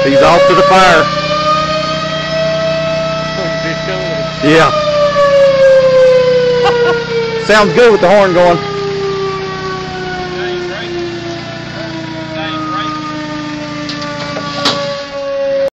He's off to the fire. Yeah. Sounds good with the horn going.